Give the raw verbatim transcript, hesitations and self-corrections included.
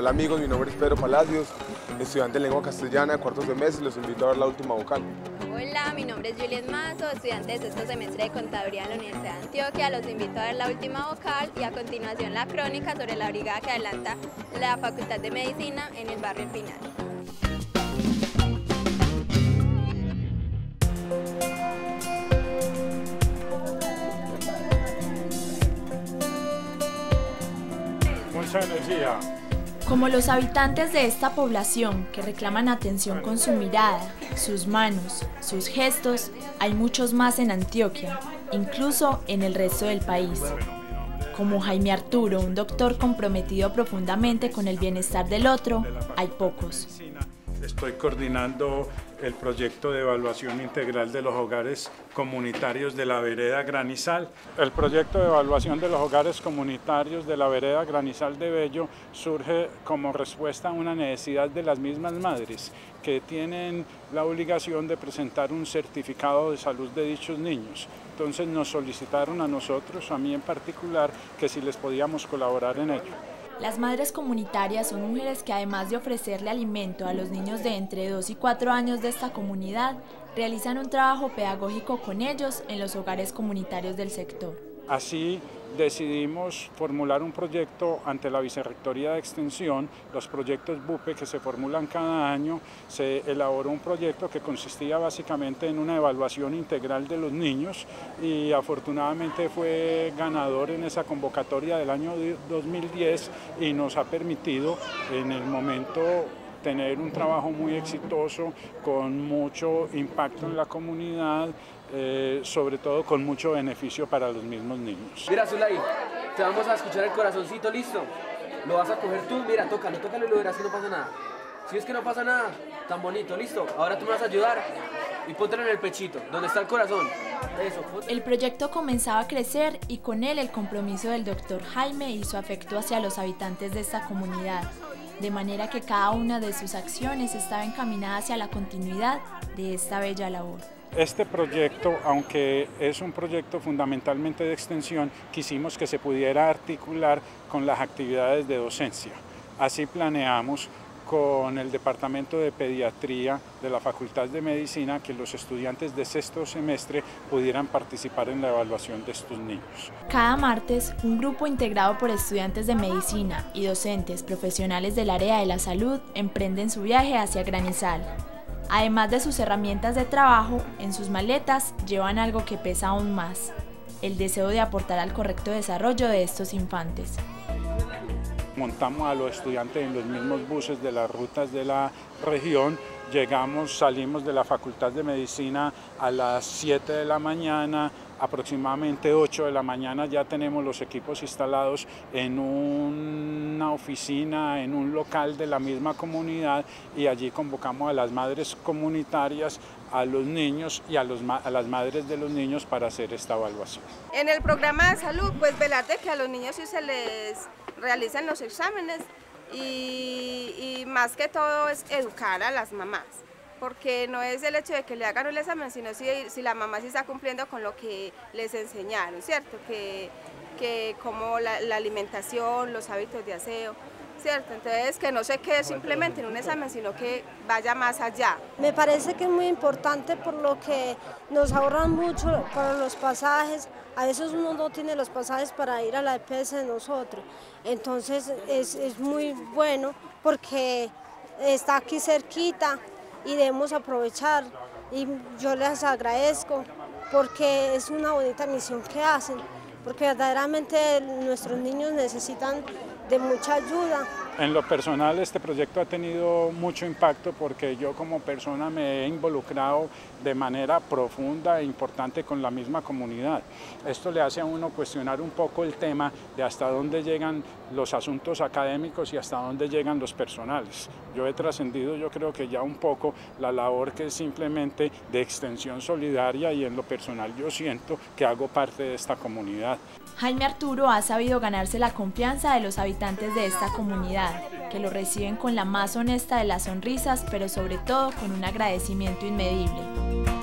Hola amigos, mi nombre es Pedro Palacios, estudiante de lengua castellana de cuarto semestre, los invito a ver La Última Vocal. Hola, mi nombre es Juliet Mazo, estudiante de sexto semestre de Contaduría en la Universidad de Antioquia. Los invito a ver La Última Vocal y a continuación la crónica sobre la brigada que adelanta la Facultad de Medicina en el barrio El Pinal. Mucha energía. Como los habitantes de esta población que reclaman atención con su mirada, sus manos, sus gestos, hay muchos más en Antioquia, incluso en el resto del país. Como Jaime Arturo, un doctor comprometido profundamente con el bienestar del otro, hay pocos. Estoy coordinando el proyecto de evaluación integral de los hogares comunitarios de la vereda Granizal. El proyecto de evaluación de los hogares comunitarios de la vereda Granizal de Bello surge como respuesta a una necesidad de las mismas madres que tienen la obligación de presentar un certificado de salud de dichos niños. Entonces nos solicitaron a nosotros, a mí en particular, que si les podíamos colaborar en ello. Las madres comunitarias son mujeres que, además de ofrecerle alimento a los niños de entre dos y cuatro años de esta comunidad, realizan un trabajo pedagógico con ellos en los hogares comunitarios del sector. Así decidimos formular un proyecto ante la Vicerrectoría de Extensión. Los proyectos B U P E que se formulan cada año, se elaboró un proyecto que consistía básicamente en una evaluación integral de los niños y afortunadamente fue ganador en esa convocatoria del año dos mil diez y nos ha permitido en el momento tener un trabajo muy exitoso, con mucho impacto en la comunidad, eh, sobre todo con mucho beneficio para los mismos niños. Mira, Zulay, te vamos a escuchar el corazoncito, ¿listo? Lo vas a coger tú, mira, tócalo, tócalo y lo verás que no pasa nada. Si es que no pasa nada, tan bonito, ¿listo? Ahora tú me vas a ayudar y póntelo en el pechito, donde está el corazón. Eso, el proyecto comenzaba a crecer y con él el compromiso del doctor Jaime y su afecto hacia los habitantes de esta comunidad, de manera que cada una de sus acciones estaba encaminada hacia la continuidad de esta bella labor. Este proyecto, aunque es un proyecto fundamentalmente de extensión, quisimos que se pudiera articular con las actividades de docencia. Así planeamos con el Departamento de Pediatría de la Facultad de Medicina que los estudiantes de sexto semestre pudieran participar en la evaluación de estos niños. Cada martes, un grupo integrado por estudiantes de medicina y docentes profesionales del área de la salud emprenden su viaje hacia Granizal. Además de sus herramientas de trabajo, en sus maletas llevan algo que pesa aún más: el deseo de aportar al correcto desarrollo de estos infantes. Montamos a los estudiantes en los mismos buses de las rutas de la región, llegamos, salimos de la Facultad de Medicina a las siete de la mañana, aproximadamente ocho de la mañana ya tenemos los equipos instalados en una oficina, en un local de la misma comunidad, y allí convocamos a las madres comunitarias, a los niños y a, los, a las madres de los niños para hacer esta evaluación. En el programa de salud, pues velar de que a los niños sí se les realicen los exámenes y, y más que todo es educar a las mamás, porque no es el hecho de que le hagan el examen, sino si, si la mamá sí está cumpliendo con lo que les enseñaron, ¿cierto? Que, que como la, la alimentación, los hábitos de aseo, ¿cierto? Entonces que no se quede simplemente en un examen, sino que vaya más allá. Me parece que es muy importante por lo que nos ahorran mucho para los pasajes. A veces uno no tiene los pasajes para ir a la E P S de nosotros, entonces es, es muy bueno porque está aquí cerquita y debemos aprovechar, y yo les agradezco porque es una bonita misión que hacen, porque verdaderamente nuestros niños necesitan de mucha ayuda. En lo personal, este proyecto ha tenido mucho impacto porque yo como persona me he involucrado de manera profunda e importante con la misma comunidad. Esto le hace a uno cuestionar un poco el tema de hasta dónde llegan los asuntos académicos y hasta dónde llegan los personales. Yo he trascendido, yo creo que ya un poco, la labor que es simplemente de extensión solidaria, y en lo personal yo siento que hago parte de esta comunidad. Jaime Arturo ha sabido ganarse la confianza de los habitantes de esta comunidad, que lo reciben con la más honesta de las sonrisas, pero sobre todo con un agradecimiento inmedible.